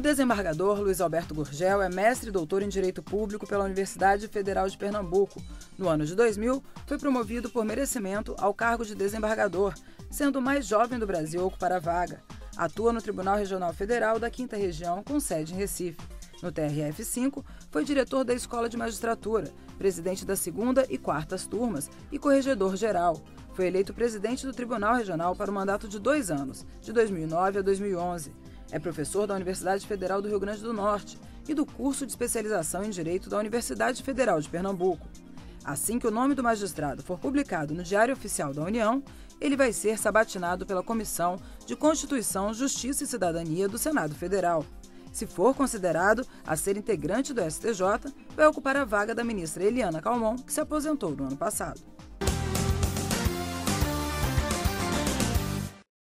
desembargador Luiz Alberto Gurgel é mestre e doutor em Direito Público pela Universidade Federal de Pernambuco. No ano de 2000, foi promovido por merecimento ao cargo de desembargador, sendo o mais jovem do Brasil a ocupar a vaga. Atua no Tribunal Regional Federal da 5ª Região, com sede em Recife. No TRF-5, foi diretor da Escola de Magistratura, presidente da 2ª e 4ª turmas e corregedor-geral. Foi eleito presidente do Tribunal Regional para um mandato de 2 anos, de 2009 a 2011. É professor da Universidade Federal do Rio Grande do Norte e do curso de especialização em Direito da Universidade Federal de Pernambuco. Assim que o nome do magistrado for publicado no Diário Oficial da União, ele vai ser sabatinado pela Comissão de Constituição, Justiça e Cidadania do Senado Federal. Se for considerado a ser integrante do STJ, vai ocupar a vaga da ministra Eliana Calmon, que se aposentou no ano passado.